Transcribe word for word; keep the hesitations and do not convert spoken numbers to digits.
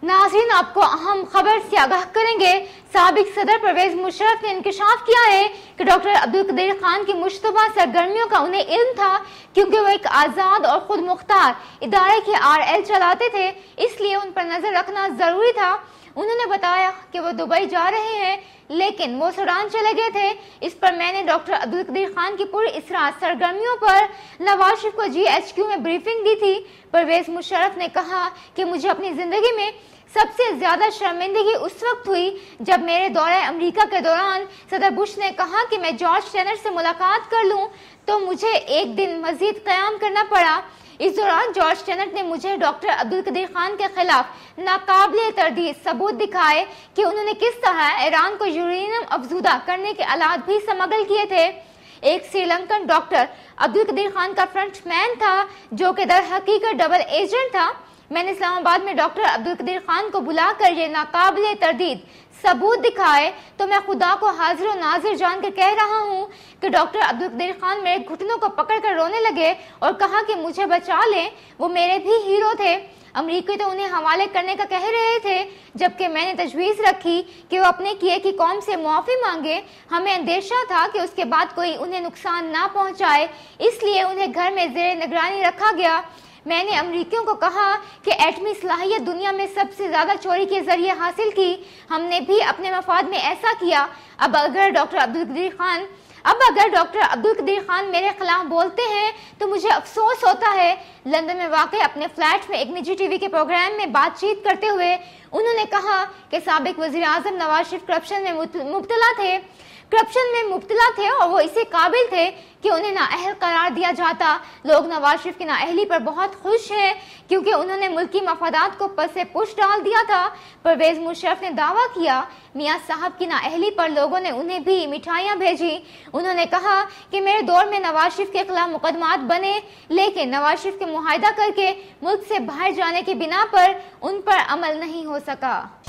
नाज़रीन, आपको अहम खबर से आगाह करेंगे। साबिक सदर परवेज मुशर्रफ ने इंकशाफ किया है कि डॉक्टर अब्दुल कदीर खान की मुश्तबा सरगर्मियों का उन्हें इल्म था, क्योंकि वो एक आज़ाद और खुद मुख्तार इदारे के आर एल चलाते थे, इसलिए उन पर नजर रखना जरूरी था। उन्होंने बताया कि वो दुबई जा रहे हैं, लेकिन वो सूडान चले गए थे। इस पर मैंने डॉक्टर अब्दुल कदीर खान की पूरी इसरार सरगर्मियों पर नवाज शरीफ को जी एच क्यू में ब्रीफिंग दी थी। परवेज मुशर्रफ ने कहा कि मुझे अपनी जिंदगी में सबसे ज्यादा शर्मिंदगी उस वक्त हुई जब मेरे दौरे अमेरिका के दौरान सदर बुश ने कहा कि मैं जॉर्ज टेनर से मुलाकात कर लूं, तो मुझे एक दिन मजीद क़याम करना पड़ा। इस दौरान जॉर्ज टेनर ने मुझे डॉक्टर अब्दुल कदीर खान के खिलाफ नाकाबिले तर्दीद सबूत दिखाए कि उन्होंने किस तरह ईरान को यूरेनियम अफजूदा करने के आलात भी स्मगल किए थे। एक श्रीलंकन डॉक्टर अब्दुल कदीर खान का फ्रंटमैन था, जो कि दर हकीकत डबल एजेंट था। मैंने इस्लामाबाद में डॉक्टर अब्दुल कदीर खान को बुलाकर ये नाकाबिले तर्दीद सबूत दिखाए, तो मैं खुदा को हाजिर और नाजिर जानकर कह रहा हूँ कि डॉक्टर अब्दुल कदीर खान मेरे घुटनों को पकड़कर रोने लगे और कहा कि मुझे बचा लें, वो मेरे भी हीरो थे। अमरीकी तो उन्हें हवाले करने का कह रहे थे, जबकि मैंने तजवीज़ रखी कि वो अपने किए की कौम से मुआफ़ी मांगे। हमें अंदेशा था कि उसके बाद कोई उन्हें नुकसान ना पहुँचाए, इसलिए उन्हें घर में ज़ेर निगरानी रखा गया। मैंने अमरीकियों को कहा कि एटमी सलाहियत दुनिया में सबसे ज्यादा चोरी के जरिए हासिल की, हमने भी अपने मफाद में ऐसा किया। अब अगर डॉक्टर अब्दुल कदीर खान अब अगर डॉक्टर अब्दुल कदीर खान मेरे खिलाफ बोलते हैं तो मुझे अफसोस होता है। लंदन में वाक़ अपने फ्लैट में एक निजी टीवी के प्रोग्राम में बातचीत करते हुए उन्होंने कहा कि साबिक वज़ीर आज़म नवाज शरीफ करप्शन में मुब्तला थे करप्शन में मुब्तला थे और वो इसे काबिल थे कि उन्हें नाअहल करार दिया जाता। लोग नवाज शरीफ की नाअहली पर बहुत खुश हैं, क्योंकि उन्होंने मुल्की मफादात को पसे पुश डाल दिया था। परवेज मुशर्रफ ने दावा किया मियाँ साहब की नाअहली पर लोगों ने उन्हें भी मिठाइयाँ भेजी। उन्होंने कहा कि मेरे दौर में नवाज शरीफ के खिलाफ मुकदमात बने, लेकिन नवाज शरीफ के मुआहिदा करके मुल्क से बाहर जाने की बिना पर उन पर अमल नहीं हो सका।